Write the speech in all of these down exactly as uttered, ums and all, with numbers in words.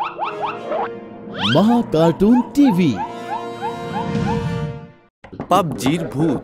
महाकार्टून TV. পাবজির ভূত।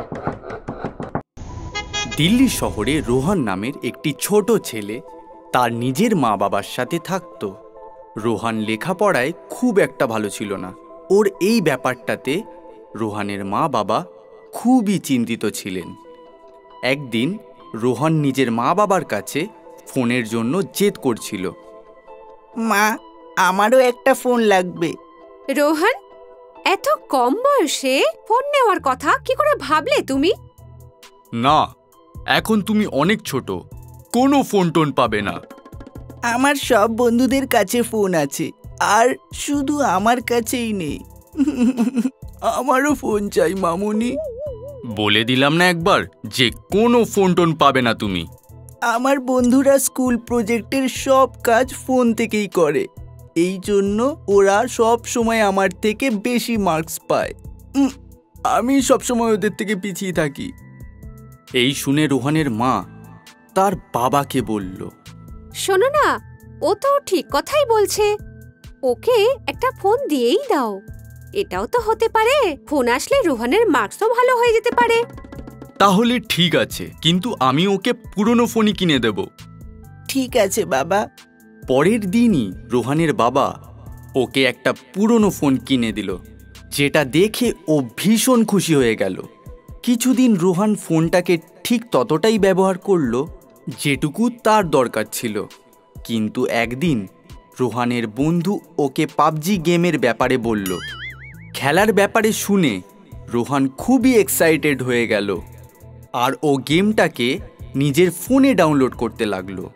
দিল্লি শহরে রোহান নামের একটি ছোট ছেলে তার নিজের মা বাবার সাথে থাকত। রোহান লেখাপড়ায় খুব একটা ভালো ছিল না। ওর এই ব্যাপারটাতে রোহানের মা বাবা খুবই চিন্তিত ছিলেন। একদিন রোহান নিজের মা বাবার কাছে ফোনের জন্য জেদ করছিল। মা, আমারও একটা ফোন লাগবে। রোহান, এত কম বয়সে ফোন নেওয়ার কথা কি করে ভাবলে তুমি? না, এখন তুমি অনেক ছোট, কোনো ফোন টোন পাবে না। আমার সব বন্ধুদের কাছে ফোন আছে, আর শুধু আমার কাছেই নেই। আমারও ফোন চাই মামুনি। বলে দিলাম না একবার যে কোনো ফোন টোন পাবে না তুমি। আমার বন্ধুরা স্কুল প্রজেক্টের সব কাজ ফোন থেকেই করে, এই জন্য ওরা সব সময় আমার থেকে বেশি মার্কস পায়। আমি সব সময় ওদের থেকে পিছিয়ে থাকি। এই শুনে রোহানের মা তার বাবাকে বলল, শোনো না, ও তো ঠিক কথাই বলছে। ওকে একটা ফোন দিয়েই দাও। এটাও তো হতে পারে ফোন আসলে রোহানের মার্কসও ভালো হয়ে যেতে পারে। তাহলে ঠিক আছে, কিন্তু আমি ওকে পুরনো ফোনই কিনে দেব। ঠিক আছে বাবা। পরের দিনই রোহানের বাবা ওকে একটা পুরনো ফোন কিনে দিল, যেটা দেখে ও ভীষণ খুশি হয়ে গেল। কিছুদিন রোহান ফোনটাকে ঠিক ততটাই ব্যবহার করলো যেটুকু তার দরকার ছিল। কিন্তু একদিন রোহানের বন্ধু ওকে পাবজি গেমের ব্যাপারে বলল। খেলার ব্যাপারে শুনে রোহান খুবই এক্সাইটেড হয়ে গেল, আর ও গেমটাকে নিজের ফোনে ডাউনলোড করতে লাগলো।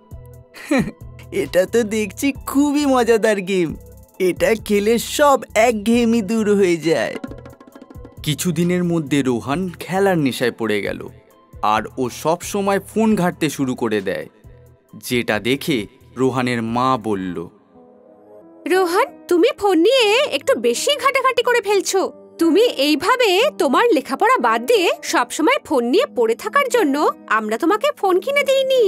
এটা তো দেখছি খুবই মজাদার গেম। এটা খেলে সব একঘেয়েমি দূর হয়ে যায়। কিছুদিনের মধ্যে রোহান খেলার নেশায় পড়ে গেল, আর ও সব সময় ফোন ঘাঁটতে শুরু করে দেয়, যেটা দেখে রোহানের মা বলল, রোহান, তুমি ফোন নিয়ে একটু বেশি ঘাটাঘাটি করে ফেলছো। তুমি এইভাবে তোমার লেখাপড়া বাদ দিয়ে সব সময় ফোন নিয়ে পড়ে থাকার জন্য আমরা তোমাকে ফোন কিনে দিইনি।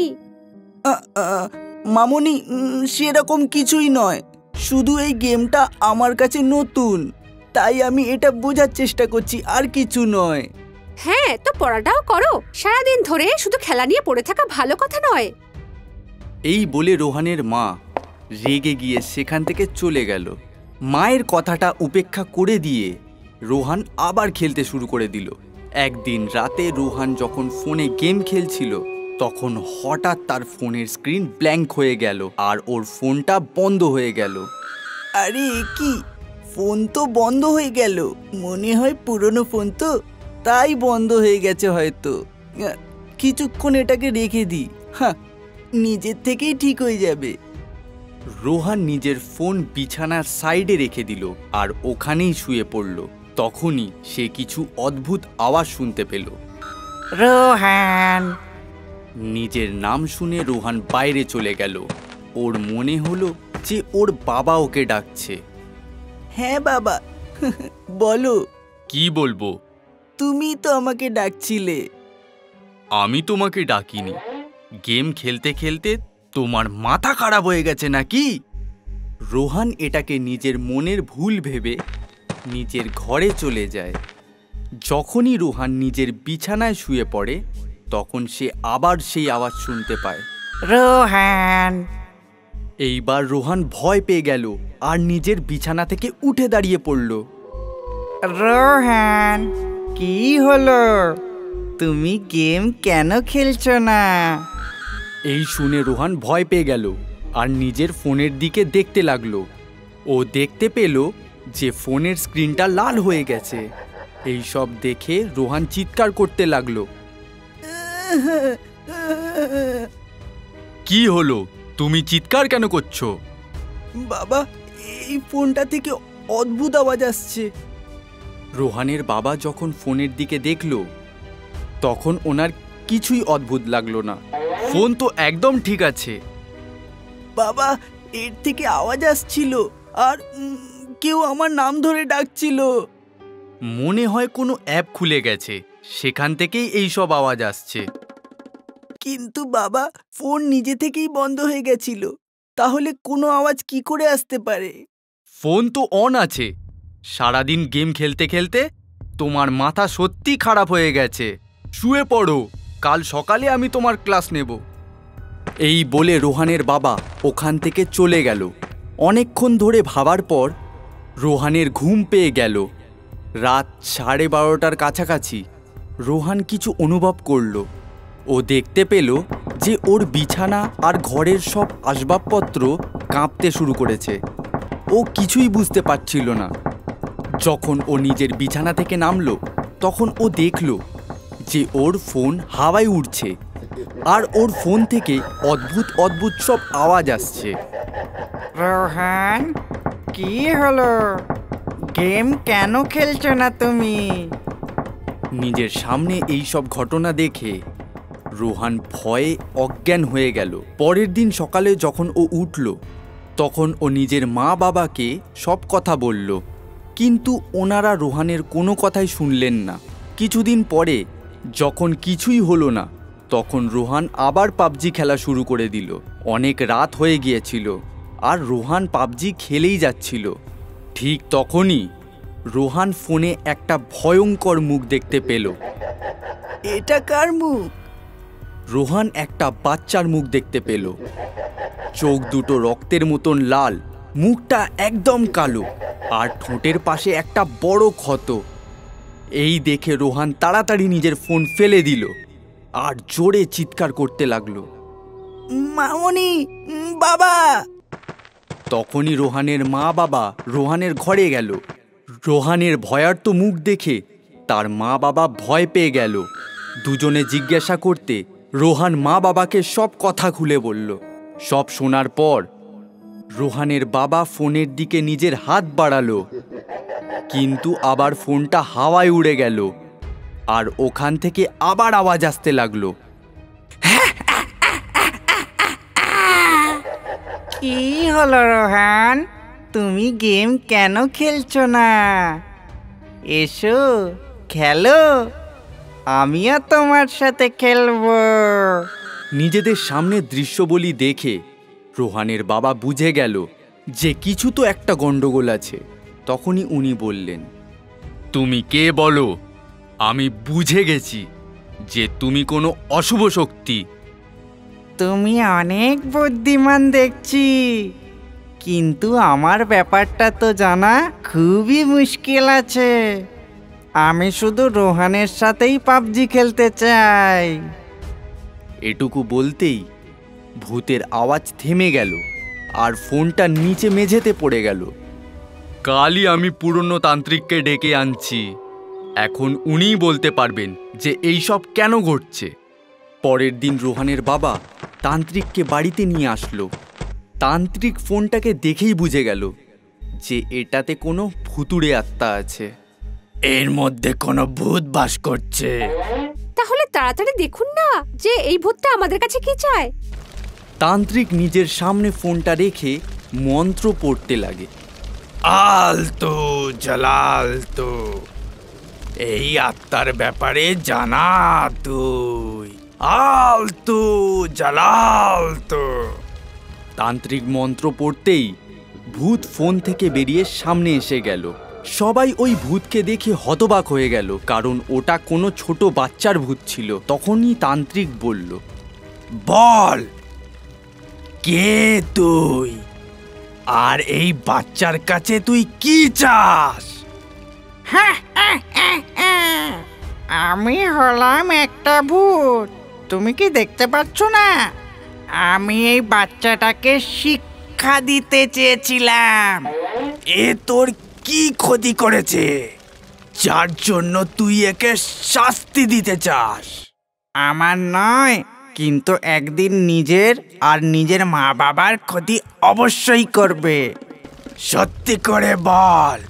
মামুনি, সেরকম কিছুই নয়, শুধু এই গেমটা আমার কাছে নতুন, তাই আমি এটা বোঝার চেষ্টা করছি, আর কিছু নয়। হ্যাঁ, তো পড়াটাও করো। সারাদিন ধরে শুধু খেলা নিয়ে পড়ে থাকা ভালো কথা নয়। এই বলে রোহানের মা রেগে গিয়ে সেখান থেকে চলে গেল। মায়ের কথাটা উপেক্ষা করে দিয়ে রোহান আবার খেলতে শুরু করে দিল। একদিন রাতে রোহান যখন ফোনে গেম খেলছিল, তখন হঠাৎ তার ফোনের স্ক্রিন ব্ল্যাঙ্ক হয়ে গেল, আর ওর ফোনটা বন্ধ হয়ে গেল। আরে কি, ফোন তো বন্ধ হয়ে গেল। মনে হয় পুরনো ফোন তো, তাই বন্ধ হয়ে গেছে হয়তো। কিছুক্ষণ এটাকে রেখে দিই, হ্যাঁ, নিজের থেকেই ঠিক হয়ে যাবে। রোহান নিজের ফোন বিছানার সাইডে রেখে দিল আর ওখানেই শুয়ে পড়ল। তখনই সে কিছু অদ্ভুত আওয়াজ শুনতে পেল। রোহান। নিজের নাম শুনে রোহান বাইরে চলে গেল। ওর মনে হলো যে ওর বাবা ওকে ডাকছে। হ্যাঁ বাবা, বলো। কি বলবো? তুমি তো আমাকে ডাকছিলে। আমি তোমাকে ডাকিনি। গেম খেলতে খেলতে তোমার মাথা খারাপ হয়ে গেছে নাকি? রোহান এটাকে নিজের মনের ভুল ভেবে নিজের ঘরে চলে যায়। যখনই রোহান নিজের বিছানায় শুয়ে পড়ে, তখন সে আবার সেই আওয়াজ শুনতে পায়, রোহান। এইবার রোহান ভয় পেয়ে গেল আর নিজের বিছানা থেকে উঠে দাঁড়িয়ে পড়ল। রোহান, কি হলো? তুমি গেম কেন খেলছো না? এই শুনে রোহান ভয় পেয়ে গেল আর নিজের ফোনের দিকে দেখতে লাগলো। ও দেখতে পেল যে ফোনের স্ক্রিনটা লাল হয়ে গেছে। এই সব দেখে রোহান চিৎকার করতে লাগলো। কি হলো? তুমি চিৎকার কেন করছো? বাবা, এই ফোনটা থেকে অদ্ভুত আওয়াজ আসছে। রোহানের বাবা যখন ফোনের দিকে দেখল, তখন ওনার কিছুই অদ্ভুত লাগলো না। ফোন তো একদম ঠিক আছে। বাবা, এর থেকে আওয়াজ আসছিল, আর কেউ আমার নাম ধরে ডাকছিল। মনে হয় কোনো অ্যাপ খুলে গেছে, সেখান থেকেই এই সব আওয়াজ আসছে। কিন্তু বাবা, ফোন নিজে থেকেই বন্ধ হয়ে গেছিল, তাহলে কোনো আওয়াজ কি করে আসতে পারে? ফোন তো অন আছে। সারাদিন গেম খেলতে খেলতে তোমার মাথা সত্যি খারাপ হয়ে গেছে। শুয়ে পড়ো, কাল সকালে আমি তোমার ক্লাস নেব। এই বলে রোহানের বাবা ওখান থেকে চলে গেল। অনেকক্ষণ ধরে ভাবার পর রোহানের ঘুম পেয়ে গেল। রাত সাড়ে বারোটার কাছাকাছি রোহান কিছু অনুভব করল। ও দেখতে পেল যে ওর বিছানা আর ঘরের সব আসবাবপত্র কাঁপতে শুরু করেছে। ও কিছুই বুঝতে পারছিল না। যখন ও নিজের বিছানা থেকে নামলো তখন ও দেখল যে ওর ফোন হাওয়ায় উড়ছে আর ওর ফোন থেকে অদ্ভুত অদ্ভুত সব আওয়াজ আসছে। রোহান, কি হলো? গেম কেন খেলছো না তুমি? নিজের সামনে এই সব ঘটনা দেখে রোহান ভয়ে অজ্ঞান হয়ে গেল। পরের দিন সকালে যখন ও উঠল তখন ও নিজের মা বাবাকে সব কথা বলল, কিন্তু ওনারা রোহানের কোনো কথাই শুনলেন না। কিছুদিন পরে যখন কিছুই হলো না তখন রোহান আবার পাবজি খেলা শুরু করে দিল। অনেক রাত হয়ে গিয়েছিল আর রোহান পাবজি খেলেই যাচ্ছিল। ঠিক তখনই রোহান ফোনে একটা ভয়ঙ্কর মুখ দেখতে পেল। এটা কার মুখ? রোহান একটা বাচ্চার মুখ দেখতে পেল। চোখ দুটো রক্তের মতন লাল, মুখটা একদম কালো আর ঠোঁটের পাশে একটা বড় ক্ষত। এই দেখে রোহান তাড়াতাড়ি নিজের ফোন ফেলে দিল আর জোরে চিৎকার করতে লাগলো, মামনি, বাবা! তখনই রোহানের মা বাবা রোহানের ঘরে গেল। রোহানের ভয়ার্ত মুখ দেখে তার মা বাবা ভয় পেয়ে গেল। দুজনে জিজ্ঞাসা করতে রোহান মা বাবাকে সব কথা খুলে বলল। সব শোনার পর রোহানের বাবা ফোনের দিকে নিজের হাত বাড়ালো, কিন্তু আবার ফোনটা হাওয়ায় উড়ে গেল আর ওখান থেকে আবার আওয়াজ আসতে লাগলো। কি হলো রোহান, তুমি গেম কেন খেলছো না? এসো খেলো, আমিও তোমার সাথে খেলবো। নিজেদের সামনে দৃশ্যবলী দেখে রোহানের বাবা বুঝে গেল যে কিছু তো একটা গন্ডগোল আছে। তখনই উনি বললেন, তুমি কে বলো? আমি বুঝে গেছি যে তুমি কোনো অশুভ শক্তি। তুমি অনেক বুদ্ধিমান দেখছি, কিন্তু আমার ব্যাপারটা তো জানা খুবই মুশকিল আছে। আমি শুধু রোহানের সাথেই পাবজি খেলতে চাই। এটুকু বলতেই ভূতের আওয়াজ থেমে গেল আর ফোনটা নিচে মেঝেতে পড়ে গেল। কালই আমি পুরনো তান্ত্রিককে ডেকে আনছি, এখন উনিই বলতে পারবেন যে এই সব কেন ঘটছে। পরের দিন রোহানের বাবা তান্ত্রিককে বাড়িতে নিয়ে আসলো। তান্ত্রিক ফোনটাকে দেখেই বুঝে গেল যে এটাতে কোনো ভুতুড়ে আত্মা আছে, এর মধ্যে কোনো ভূত বাস করছে। তাহলে তাড়াতাড়ি দেখুন না যে এই ভূতটা আমাদের কাছে কি চায়। তান্ত্রিক নিজের সামনে ফোনটা রেখে মন্ত্র পড়তে লাগে। আলতো জালালতো, এই আত্মার ব্যাপারে জানা তুই, আলতো জালালতো। তান্ত্রিক মন্ত্র পড়তেই ভূত ফোন থেকে বেরিয়ে সামনে এসে গেল। সবাই ওই ভূতকে দেখে হতবাক হয়ে গেল, কারণ ওটা কোনো ছোট বাচ্চার ভূত ছিল। তখনই তান্ত্রিক বলল, বল কে তুই, আর এই বাচ্চার কাছে তুই কি চাস? আমি হলাম একটা ভূত, তুমি কি দেখতে পাচ্ছ না? আমি এই বাচ্চাটাকে শিক্ষা দিতে চেয়েছিলাম। এ তোর কি ক্ষতি করেছে যার জন্য তুই একে শাস্তি দিতে চাস? আমার নয়, কিন্তু একদিন নিজের আর নিজের মা বাবার ক্ষতি অবশ্যই করবে। সত্যি করে বল,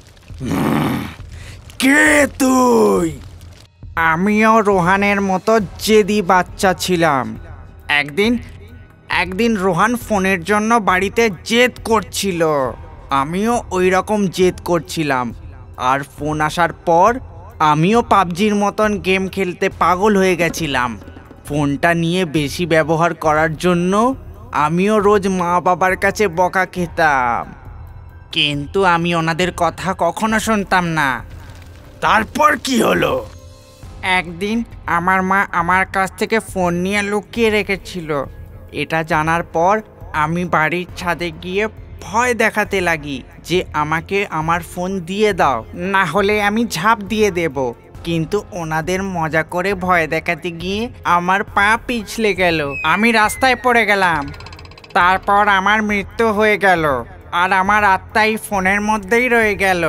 কে তুই? আমিও রোহানের মতো জেদি বাচ্চা ছিলাম। একদিন একদিন রোহান ফোনের জন্য বাড়িতে জেদ করছিল, আমিও ওই রকম জেদ করছিলাম। আর ফোন আসার পর আমিও পাবজির মতন গেম খেলতে পাগল হয়ে গেছিলাম। ফোনটা নিয়ে বেশি ব্যবহার করার জন্য আমিও রোজ মা বাবার কাছে বকা খেতাম, কিন্তু আমি ওনাদের কথা কখনো শুনতাম না। তারপর কি হলো? একদিন আমার মা আমার কাছ থেকে ফোন নিয়ে লুকিয়ে রেখেছিল। এটা জানার পর আমি বাড়ির ছাদে গিয়ে ভয় দেখাতে লাগি যে আমাকে আমার ফোন দিয়ে দাও, না হলে আমি ঝাঁপ দিয়ে দেব। কিন্তু ওনাদের মজা করে ভয় দেখাতে গিয়ে আমার পা পিছলে গেল, আমি রাস্তায় পড়ে গেলাম। তারপর আমার মৃত্যু হয়ে গেল, আর আমার আত্মাই ফোনের মধ্যেই রয়ে গেল।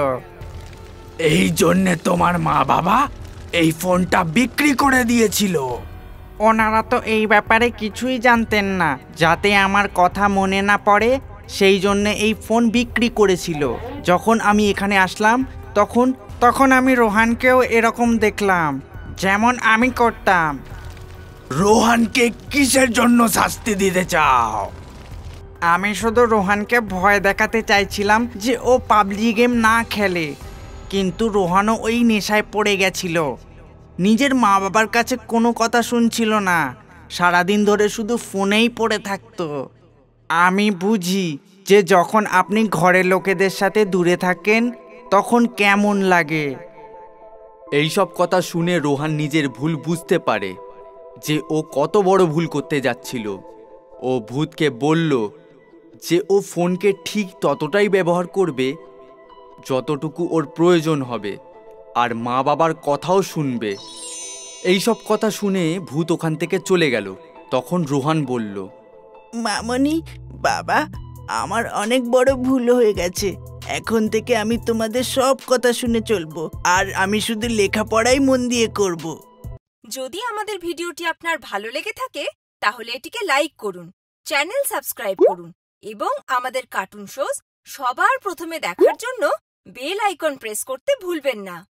এই জন্যে তোমার মা বাবা এই ফোনটা বিক্রি করে দিয়েছিল? ওনারা তো এই ব্যাপারে কিছুই জানতেন না। যাতে আমার কথা মনে না পড়ে সেই জন্য এই ফোন বিক্রি করেছিল। যখন আমি এখানে আসলাম তখন তখন আমি রোহানকেও এরকম দেখলাম, যেমন আমি করতাম। রোহানকে কিসের জন্য শাস্তি দিতে চাও? আমি শুধু রোহানকে ভয় দেখাতে চাইছিলাম যে ও পাবজি গেম না খেলে, কিন্তু রোহানও ওই নেশায় পড়ে গেছিল। নিজের মা বাবার কাছে কোনো কথা শুনছিল না, সারাদিন ধরে শুধু ফোনেই পড়ে থাকতো। আমি বুঝি যে যখন আপনি ঘরের লোকেদের সাথে দূরে থাকেন তখন কেমন লাগে। এইসব কথা শুনে রোহান নিজের ভুল বুঝতে পারে যে ও কত বড় ভুল করতে যাচ্ছিল। ও ভূতকে বলল যে ও ফোনকে ঠিক ততটাই ব্যবহার করবে যতটুকু ওর প্রয়োজন হবে, আর মা বাবার কথাও শুনবে। এইসব কথা শুনে ভূত ওখান থেকে চলে গেল। তখন রোহান বলল, মামনি, বাবা, আমার অনেক বড় ভুল হয়ে গেছে। এখন থেকে আমি তোমাদের সব কথা শুনে চলবো, আর আমি শুধু লেখাপড়াই মন দিয়ে করব। যদি আমাদের ভিডিওটি আপনার ভালো লেগে থাকে তাহলে এটিকে লাইক করুন, চ্যানেল সাবস্ক্রাইব করুন এবং আমাদের কার্টুন শোজ সবার প্রথমে দেখার জন্য বেল আইকন প্রেস করতে ভুলবেন না।